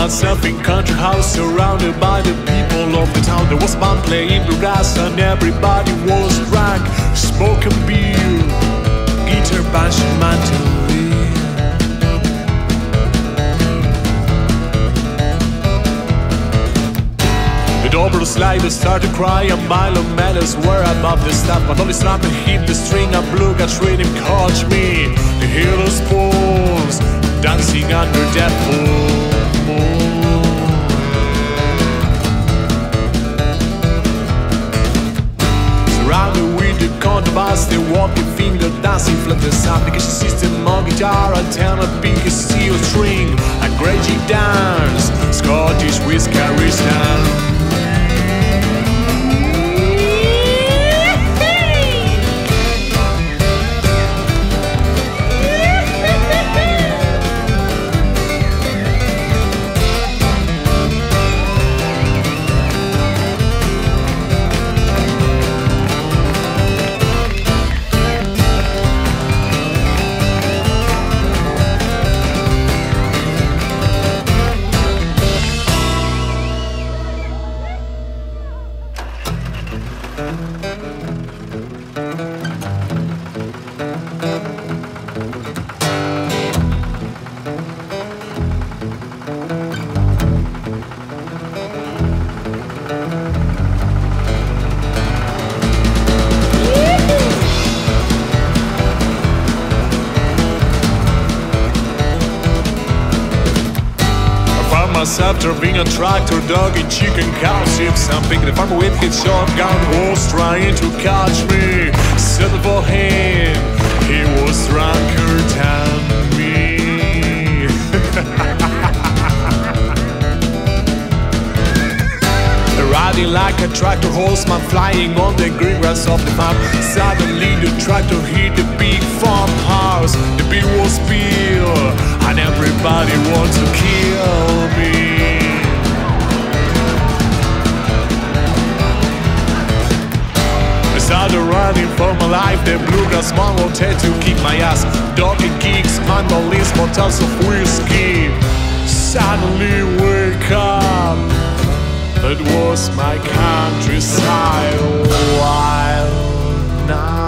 myself in country house, surrounded by the people of the town. There was a band playing bluegrass and everybody was drunk, smoking beer, guitar, banjo, mandolin. The double slider started to cry, and Milo Meadows were above the stuff, but only slump and hit the string, and bluegrass rhythm caught me. The hero spoons dancing under that full moon. Surrounded with the contrabass, they walking finger dancing, flat the application system on guitar, antenna, big steel string, a great G dance, Scottish whiskey stand. After being a tractor, dog, and chicken, cow, sheep, something. The farmer with his shotgun was trying to catch me. Settled for him, he was drunker than me. Riding like a tractor horseman, flying on the green grass of the farm. Suddenly the tractor hit the big farmhouse. The beat was spilled, and everybody wants to kill me. I started running for my life. The bluegrass man wanted to kick my ass. Dog and kicks, mandolins, bottles of whiskey. Suddenly wake up. It was my countryside wild night.